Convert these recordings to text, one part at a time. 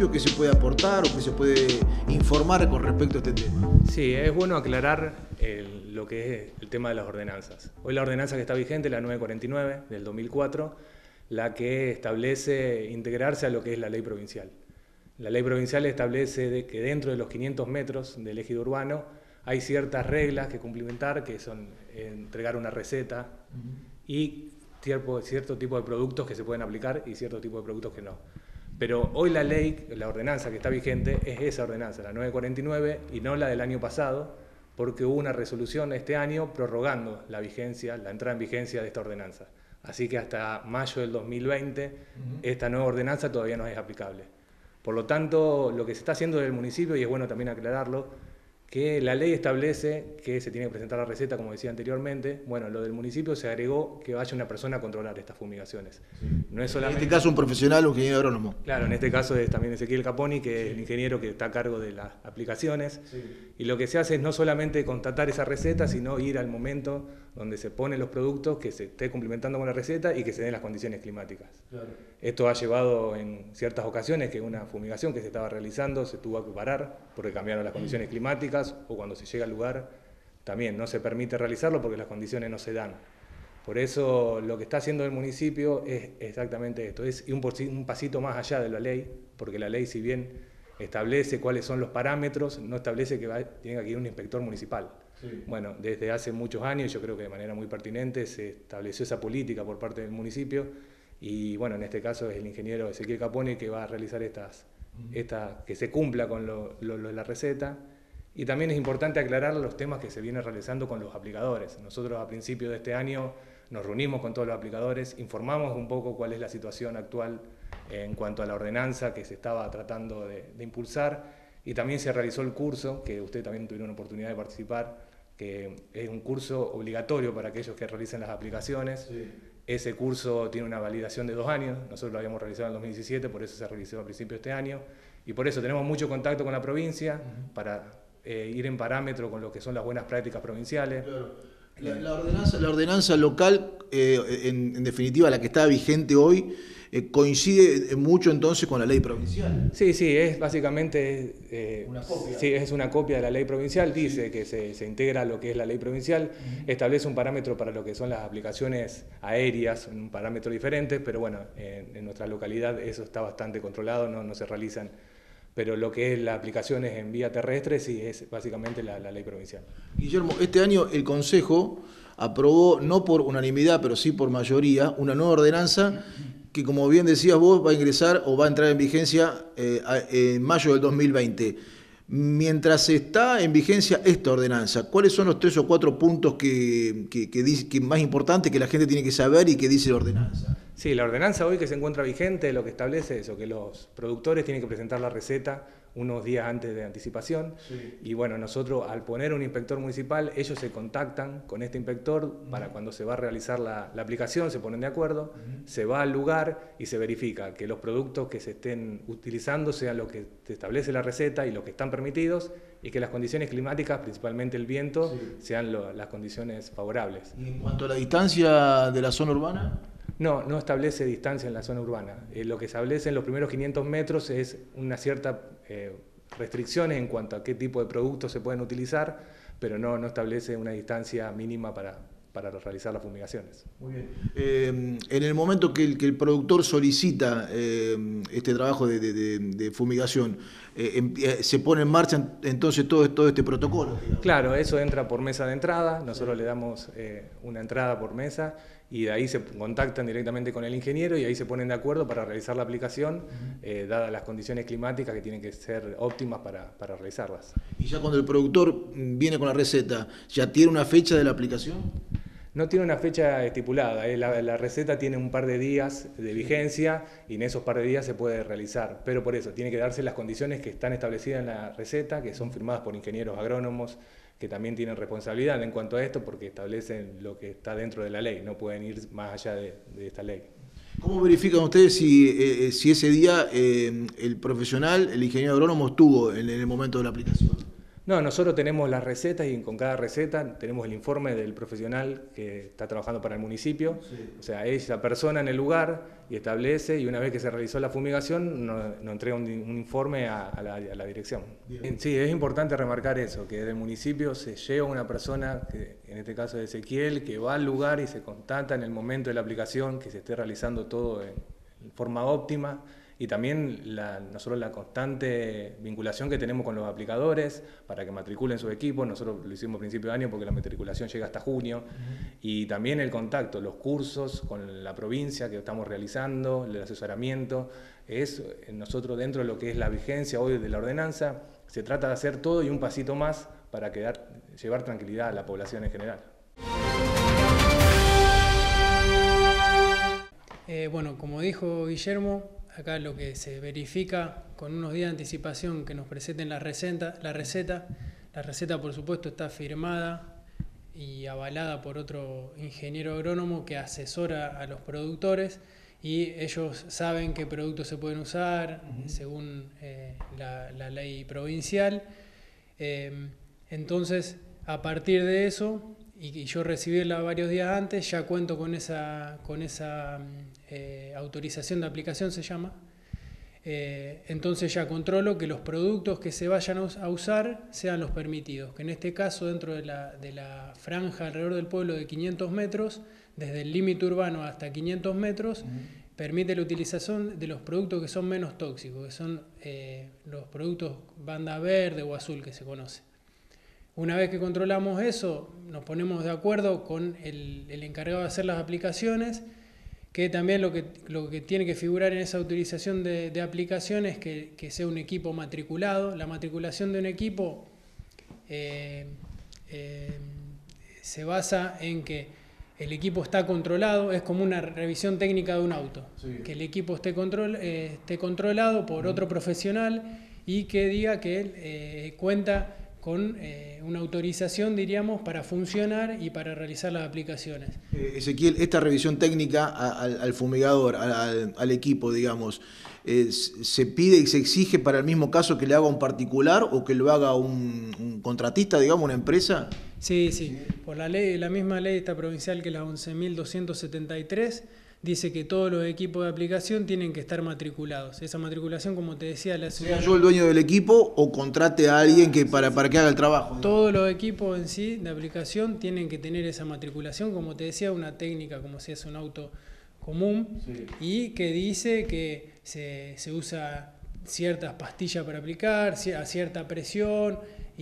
o qué se puede aportar o qué se puede informar con respecto a este tema? Sí, es bueno aclarar lo que es el tema de las ordenanzas. Hoy la ordenanza que está vigente, la 949 del 2004, la que establece integrarse a lo que es la ley provincial. La ley provincial establece que dentro de los 500 metros del ejido urbano hay ciertas reglas que cumplimentar, que son entregar una receta y cierto tipo de productos que se pueden aplicar y cierto tipo de productos que no. Pero hoy la ley, la ordenanza que está vigente es esa ordenanza, la 949, y no la del año pasado, porque hubo una resolución este año prorrogando la vigencia, la entrada en vigencia de esta ordenanza. Así que hasta mayo del 2020 esta nueva ordenanza todavía no es aplicable. Por lo tanto, lo que se está haciendo desde el municipio, y es bueno también aclararlo, que la ley establece que se tiene que presentar la receta, como decía anteriormente. Bueno, lo del municipio se agregó que vaya una persona a controlar estas fumigaciones. Sí. No es solamente... En este caso un profesional, un ingeniero agrónomo. Claro, en este caso es también Ezequiel Caponi, que es el ingeniero que está a cargo de las aplicaciones. Sí. Y lo que se hace es no solamente constatar esa receta, sino ir al momento donde se ponen los productos, que se esté cumplimentando con la receta y que se den las condiciones climáticas. Claro. Esto ha llevado en ciertas ocasiones que una fumigación que se estaba realizando se tuvo que parar porque cambiaron las condiciones climáticas, o cuando se llega al lugar también no se permite realizarlo porque las condiciones no se dan. Por eso lo que está haciendo el municipio es exactamente esto, es un pasito más allá de la ley, porque la ley, si bien establece cuáles son los parámetros, no establece que tenga que ir un inspector municipal. Sí. Bueno, desde hace muchos años, yo creo que de manera muy pertinente, se estableció esa política por parte del municipio, y bueno, en este caso es el ingeniero Ezequiel Caponi que va a realizar que se cumpla con la receta. Y también es importante aclarar los temas que se vienen realizando con los aplicadores. Nosotros a principios de este año nos reunimos con todos los aplicadores, informamos un poco cuál es la situación actual en cuanto a la ordenanza que se estaba tratando de impulsar, y también se realizó el curso, que ustedes también tuvieron oportunidad de participar, que es un curso obligatorio para aquellos que realicen las aplicaciones. Sí. Ese curso tiene una validación de 2 años, nosotros lo habíamos realizado en 2017, por eso se realizó a principios de este año, y por eso tenemos mucho contacto con la provincia para ir en parámetro con lo que son las buenas prácticas provinciales. Claro. La ordenanza local, en definitiva la que está vigente hoy, coincide mucho entonces con la ley provincial. Sí, es básicamente una copia. Sí, es una copia de la ley provincial, dice que se integra a lo que es la ley provincial, establece un parámetro para lo que son las aplicaciones aéreas, un parámetro diferente, pero bueno, en nuestra localidad eso está bastante controlado, no se realizan. Pero lo que es las aplicaciones en vía terrestre sí es básicamente la ley provincial. Guillermo, este año el Consejo aprobó, no por unanimidad, pero sí por mayoría, una nueva ordenanza que, como bien decías vos, va a ingresar o va a entrar en vigencia en mayo del 2020. Mientras está en vigencia esta ordenanza, ¿cuáles son los 3 o 4 puntos que más importantes que la gente tiene que saber y que dice la ordenanza? Sí, la ordenanza hoy que se encuentra vigente lo que establece eso, que los productores tienen que presentar la receta unos días antes de anticipación. Sí. Y bueno, nosotros al poner un inspector municipal, ellos se contactan con este inspector para cuando se va a realizar la aplicación, se ponen de acuerdo, se va al lugar y se verifica que los productos que se estén utilizando sean lo que se establece la receta y los que están permitidos, y que las condiciones climáticas, principalmente el viento, sean las condiciones favorables. ¿Y en cuanto a la distancia de la zona urbana? No establece distancia en la zona urbana. Lo que establece en los primeros 500 metros es una cierta restricciones en cuanto a qué tipo de productos se pueden utilizar, pero no establece una distancia mínima para realizar las fumigaciones. Muy bien. En el momento que el productor solicita este trabajo de fumigación, se pone en marcha entonces todo este protocolo, digamos. Claro, eso entra por mesa de entrada, nosotros le damos una entrada por mesa, y de ahí se contactan directamente con el ingeniero y ahí se ponen de acuerdo para realizar la aplicación, dadas las condiciones climáticas que tienen que ser óptimas para realizarlas. Y ya cuando el productor viene con la receta, ¿ya tiene una fecha de la aplicación? No tiene una fecha estipulada, la receta tiene un par de días de vigencia y en esos par de días se puede realizar, pero por eso tiene que darse las condiciones que están establecidas en la receta, que son firmadas por ingenieros agrónomos, que también tienen responsabilidad en cuanto a esto porque establecen lo que está dentro de la ley, no pueden ir más allá de esta ley. ¿Cómo verifican ustedes si ese día el profesional, el ingeniero agrónomo, estuvo en el momento de la aplicación? No, nosotros tenemos las recetas y con cada receta tenemos el informe del profesional que está trabajando para el municipio. Sí. O sea, es la persona en el lugar y establece, y una vez que se realizó la fumigación nos entrega un informe a la dirección. Bien. Sí, es importante remarcar eso, que del municipio se lleva una persona, que en este caso es Ezequiel, que va al lugar y se constata en el momento de la aplicación que se esté realizando todo en forma óptima. Y también nosotros la constante vinculación que tenemos con los aplicadores para que matriculen sus equipos. Nosotros lo hicimos a principio de año porque la matriculación llega hasta junio. Y también el contacto, los cursos con la provincia que estamos realizando, el asesoramiento. Nosotros dentro de lo que es la vigencia hoy de la ordenanza, se trata de hacer todo y un pasito más para llevar tranquilidad a la población en general. Bueno, como dijo Guillermo, acá lo que se verifica con unos días de anticipación que nos presenten la receta por supuesto está firmada y avalada por otro ingeniero agrónomo que asesora a los productores y ellos saben qué productos se pueden usar según la ley provincial. Entonces, a partir de eso, y yo recibirla varios días antes, ya cuento con esa autorización de aplicación, se llama. Entonces ya controlo que los productos que se vayan a usar sean los permitidos, que en este caso dentro de la franja alrededor del pueblo de 500 metros, desde el límite urbano hasta 500 metros, permite la utilización de los productos que son menos tóxicos, que son los productos banda verde o azul que se conoce. Una vez que controlamos eso, nos ponemos de acuerdo con el encargado de hacer las aplicaciones, que también lo que tiene que figurar en esa autorización de aplicación es que sea un equipo matriculado. La matriculación de un equipo se basa en que el equipo está controlado, es como una revisión técnica de un auto, sí. Que el equipo esté controlado por otro profesional y que diga que él cuenta con una autorización, diríamos, para funcionar y para realizar las aplicaciones. Ezequiel, esta revisión técnica al fumigador, al equipo, digamos, ¿se pide y se exige para el mismo caso que le haga un particular o que lo haga un contratista, digamos, una empresa? Sí. Por la misma ley esta provincial, que es la 11.273, dice que todos los equipos de aplicación tienen que estar matriculados. Esa matriculación, como te decía, ¿Sea yo el dueño del equipo o contrate a alguien para que haga el trabajo? Todos los equipos en sí de aplicación tienen que tener esa matriculación, como te decía, una técnica como si es un auto común, sí. Y que dice que se usa ciertas pastillas para aplicar, a cierta presión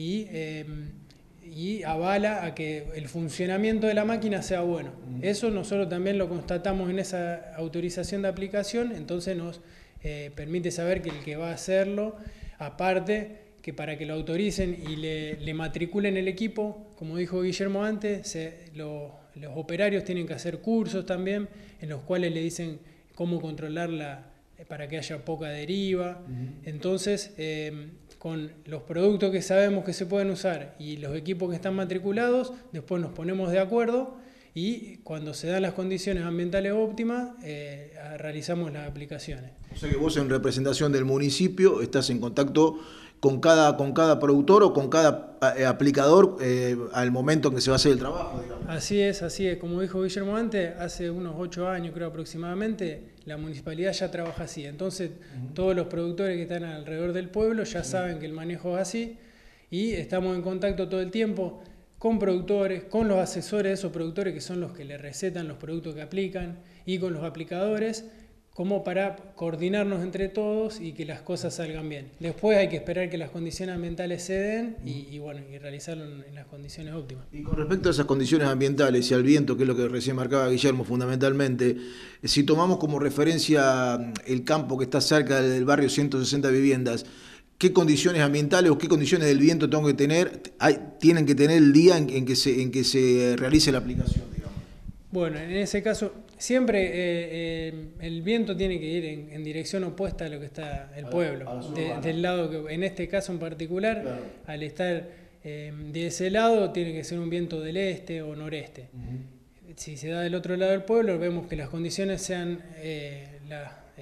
y avala a que el funcionamiento de la máquina sea bueno. Eso nosotros también lo constatamos en esa autorización de aplicación, entonces nos permite saber que el que va a hacerlo, aparte que para que lo autoricen y le matriculen el equipo, como dijo Guillermo antes, los operarios tienen que hacer cursos también, en los cuales le dicen cómo controlarla para que haya poca deriva. Entonces, con los productos que sabemos que se pueden usar y los equipos que están matriculados, después nos ponemos de acuerdo y cuando se dan las condiciones ambientales óptimas, realizamos las aplicaciones. O sea que vos, en representación del municipio, estás en contacto con cada productor o con cada aplicador al momento en que se va a hacer el trabajo, digamos. Así es. Como dijo Guillermo antes, hace unos 8 años creo aproximadamente, la municipalidad ya trabaja así. Entonces, todos los productores que están alrededor del pueblo ya saben que el manejo es así y estamos en contacto todo el tiempo con productores, con los asesores de esos productores que son los que le recetan los productos que aplican y con los aplicadores, como para coordinarnos entre todos y que las cosas salgan bien. Después hay que esperar que las condiciones ambientales se den y realizarlo en las condiciones óptimas. Y con respecto a esas condiciones ambientales y al viento, que es lo que recién marcaba Guillermo fundamentalmente, si tomamos como referencia el campo que está cerca del barrio 160 viviendas, ¿qué condiciones ambientales o qué condiciones del viento tienen que tener el día en que se realice la aplicación, digamos? Bueno, en ese caso, siempre el viento tiene que ir en dirección opuesta a lo que está el pueblo. Del lado que, en este caso en particular, claro. Al estar de ese lado, tiene que ser un viento del este o noreste. Si se da del otro lado del pueblo, vemos que las condiciones sean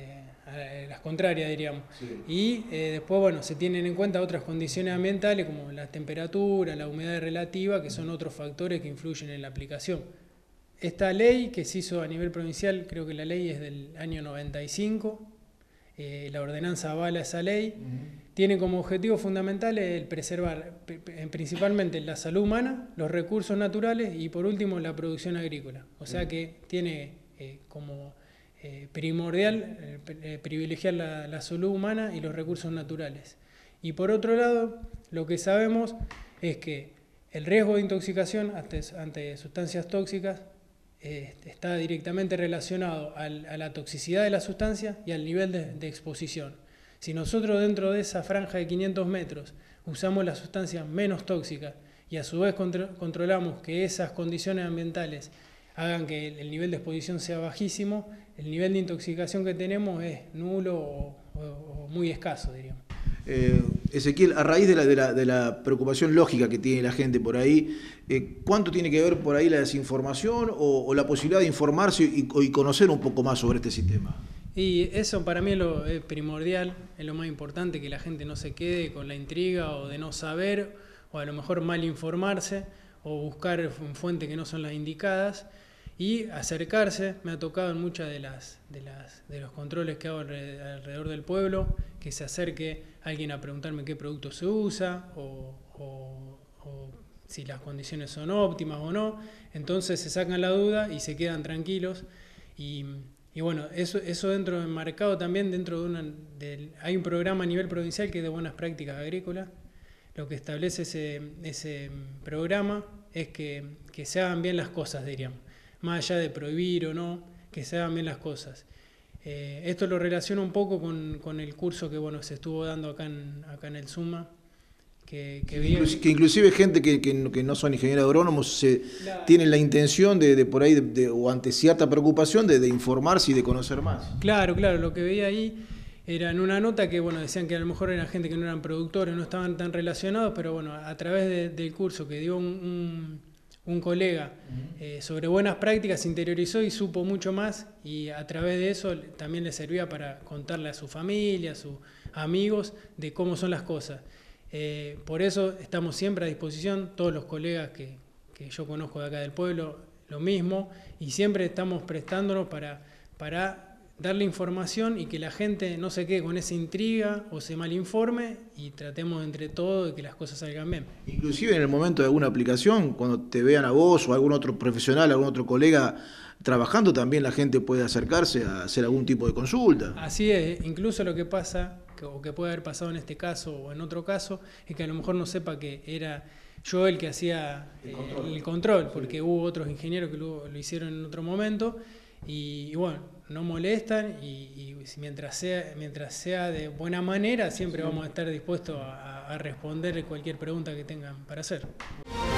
las contrarias, diríamos. Sí. Y después, bueno, se tienen en cuenta otras condiciones ambientales como la temperatura, la humedad relativa, que son otros factores que influyen en la aplicación. Esta ley que se hizo a nivel provincial, creo que la ley es del año 95, la ordenanza avala esa ley, tiene como objetivo fundamental el preservar principalmente la salud humana, los recursos naturales y por último la producción agrícola. O sea que tiene como primordial privilegiar la salud humana y los recursos naturales. Y por otro lado, lo que sabemos es que el riesgo de intoxicación ante sustancias tóxicas está directamente relacionado a la toxicidad de la sustancia y al nivel de exposición. Si nosotros dentro de esa franja de 500 metros usamos las sustancias menos tóxicas y a su vez controlamos que esas condiciones ambientales hagan que el nivel de exposición sea bajísimo, el nivel de intoxicación que tenemos es nulo o muy escaso, diríamos. Ezequiel, a raíz de la preocupación lógica que tiene la gente por ahí, ¿cuánto tiene que ver por ahí la desinformación o la posibilidad de informarse y conocer un poco más sobre este sistema? Y eso para mí es primordial, es lo más importante, que la gente no se quede con la intriga o de no saber, o a lo mejor mal informarse, o buscar fuentes que no son las indicadas, y acercarse. Me ha tocado en muchas de los controles que hago alrededor del pueblo, que se acerque alguien a preguntarme qué producto se usa, o si las condiciones son óptimas o no. Entonces se sacan la duda y se quedan tranquilos. Y bueno, eso enmarcado también dentro hay un programa a nivel provincial que es de buenas prácticas agrícolas. Lo que establece ese programa es que se hagan bien las cosas, diríamos. Más allá de prohibir o no, que se hagan bien las cosas. Esto lo relaciono un poco con el curso que se estuvo dando acá en el SUMA. Que inclusive gente que no son ingenieros agrónomos tienen la intención de por ahí, o ante cierta preocupación, de informarse y de conocer más. Claro, lo que veía ahí era en una nota que decían que a lo mejor era gente que no eran productores, no estaban tan relacionados, pero a través del curso que dio un colega sobre buenas prácticas se interiorizó y supo mucho más, y a través de eso también le servía para contarle a su familia, a sus amigos, de cómo son las cosas. Por eso estamos siempre a disposición, todos los colegas que yo conozco de acá del pueblo, lo mismo, y siempre estamos prestándonos para darle información y que la gente no se quede con esa intriga o se malinforme, y tratemos entre todos de que las cosas salgan bien. Inclusive en el momento de alguna aplicación, cuando te vean a vos o a algún otro profesional, algún otro colega trabajando, también la gente puede acercarse a hacer algún tipo de consulta. Así es, incluso lo que pasa, o que puede haber pasado en este caso o en otro caso, es que a lo mejor no sepa que era yo el que hacía el control, porque hubo otros ingenieros que lo hicieron en otro momento, y no molestan, y mientras sea de buena manera, siempre vamos a estar dispuestos a responder cualquier pregunta que tengan para hacer.